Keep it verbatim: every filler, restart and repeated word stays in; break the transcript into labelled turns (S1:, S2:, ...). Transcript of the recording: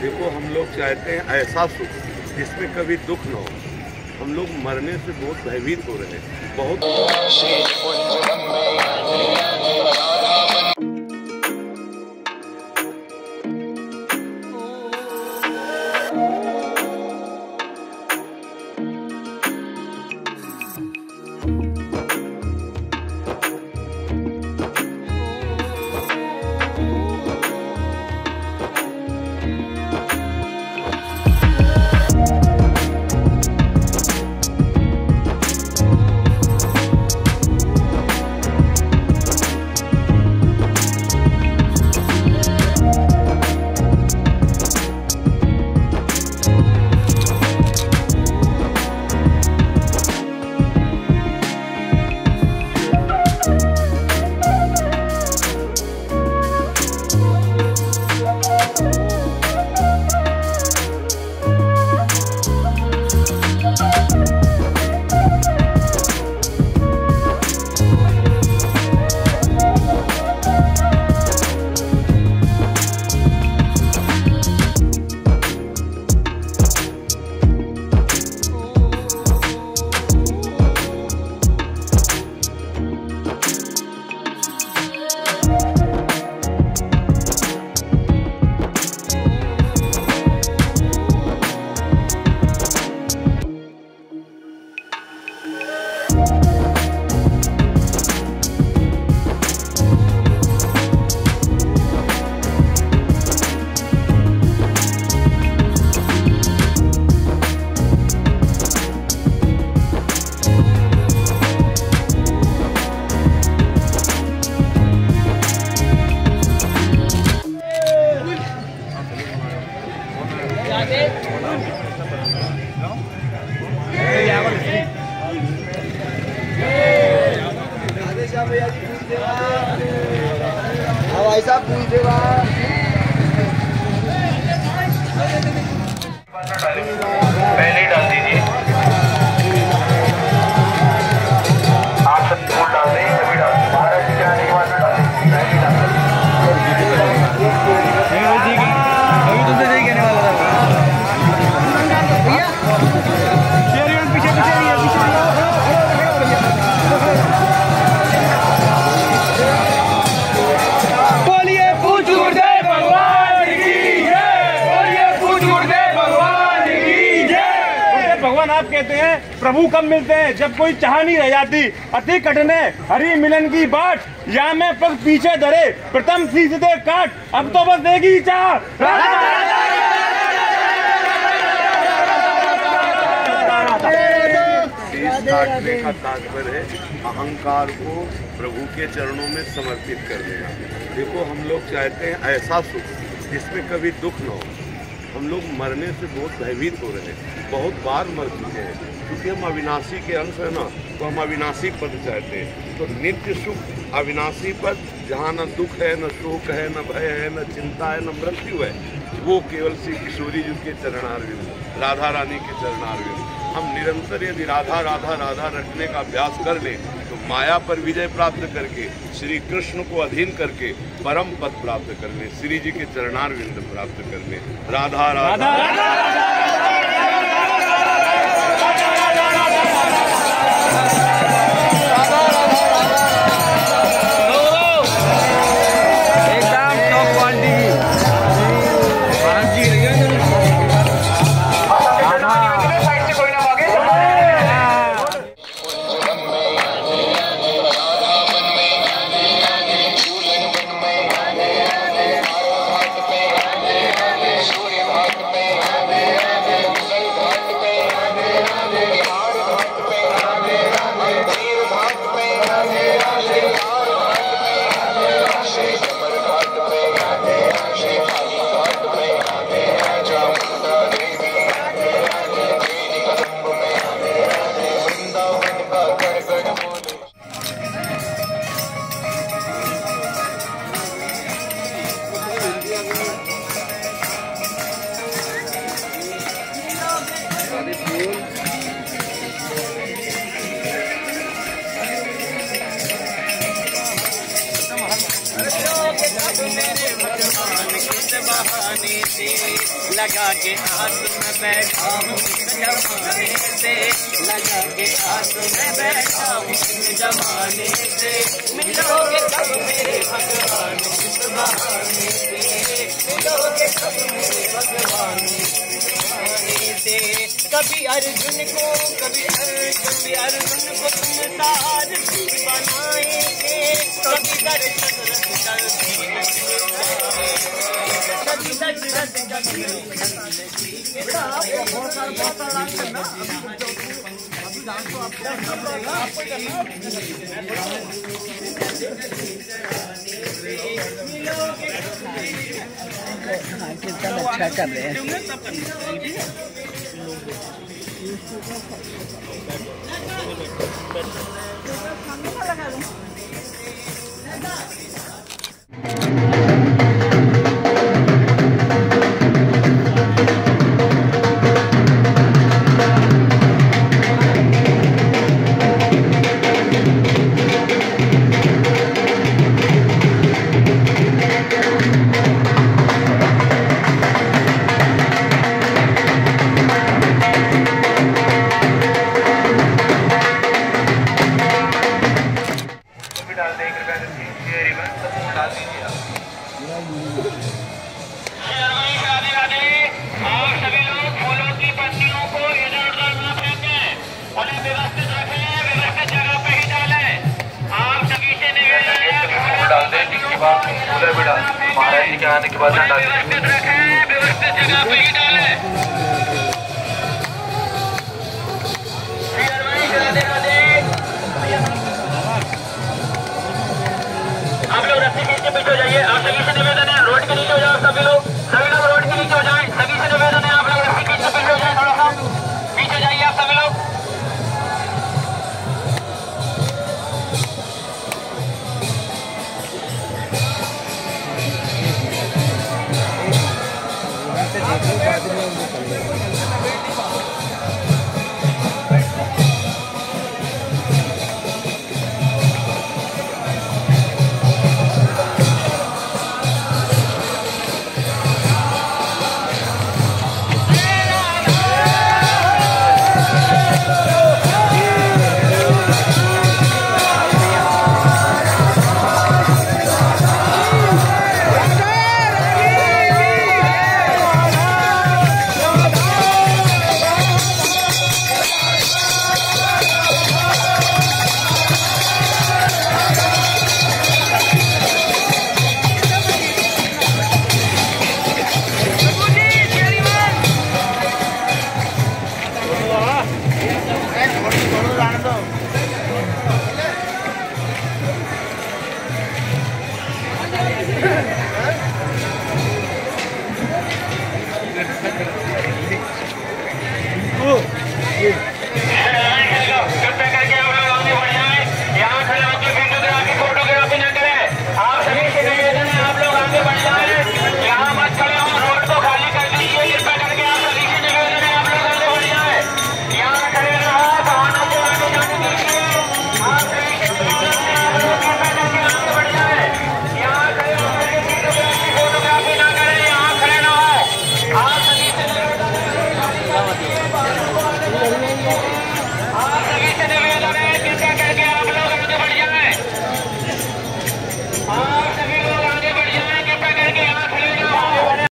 S1: देखो, हम लोग चाहते हैं ऐसा सुख जिसमें कभी दुख न हो। हम लोग मरने से बहुत भयभीत हो रहे हैं, बहुत।
S2: भाई साहब पूछ देगा
S3: पहले डाल दीजिए। आप सब फूल डाल दें, सभी डाल दें। महाराज जी के आने के बाद में डाल दें, पहले डाल दें। अभी तुमसे यही कहने वाला था भैया। पीछे पीछे आप कहते हैं प्रभु कब मिलते हैं, जब कोई चाह नहीं रह जाती। अति कठिन हरि मिलन की बाट, या मैं पग पीछे धरे प्रथम शीश दे काट। अब तो बस देगी चाह।
S1: शीश काटने का तात्पर्य है अहंकार को प्रभु के चरणों में समर्पित कर देना। देखो, हम लोग चाहते हैं ऐसा सुख जिसमें कभी दुख न हो। हम लोग मरने से बहुत भयभीत हो रहे हैं, बहुत बार मर चुके हैं। क्योंकि हम अविनाशी के अंश है ना, तो हम अविनाशी पद चाहते हैं। तो नित्य सुख अविनाशी पद, जहाँ न दुख है, न शोक है, न भय है, न चिंता है, न मृत्यु है, वो केवल श्री किशोरी जी के चरणारविंद, राधा रानी के चरणारविंद। हम निरंतर यदि राधा राधा राधा रटने का अभ्यास कर लें तो माया पर विजय प्राप्त करके, श्री कृष्ण को अधीन करके परम पद प्राप्त कर लें, श्री जी के चरणारविंद प्राप्त कर लें। राधा राधा, राधा, मेरे भगवान किस बहाने
S2: से, लगा के हाथ में बैठा हूँ जमाने से, लगा के हाथ में बैठा हूँ जमाने से, मिलोगे कब मेरे भगवान इस बहाने से, मिलोगे कब मेरे भगवान इस बहाने से। कभी अर्जुन को कभी अर्जुन कभी अर्जुन को तुम सारथी बनाएंगे, कभी दशरथ कभी दशरथ कभी
S4: कीर्तन अच्छा कर रहे हैं।
S5: डाल दें कृपया करके रिबन सब डाल दीजिए आप सभी लोग फूलों की पत्तियों को इधर उधर न फेंकें, उन्हें व्यवस्थित रखें, व्यवस्थित जगह पे ही डालें। आप सभी से निवेदन है फूल डाल दें, जिसके बाद फूल भी डाल महाराज जी के आने के बाद डाल दें।